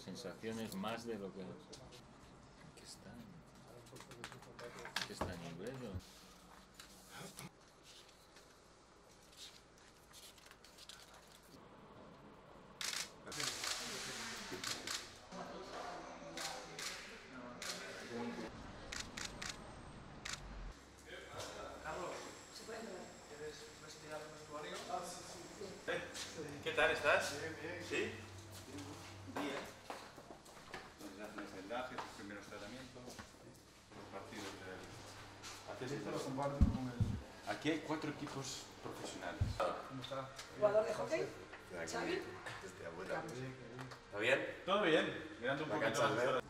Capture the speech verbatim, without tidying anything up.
sensaciones más de lo que... ¿Qué está? ¿Qué está en inglés? Carlos, ¿quieres respirar en el vestuario? Ah, sí, sí. ¿Qué tal estás? Bien, bien. ¿Sí? Bien. Entonces hacen los vendajes, los primeros tratamientos, los partidos del... ¿Haces esto lo comparten con el...? Aquí hay cuatro equipos profesionales. ¿Cómo está? ¿Jugador de hockey? ¿Xavi? ¿Está bien? Todo bien. Mirando un poquito las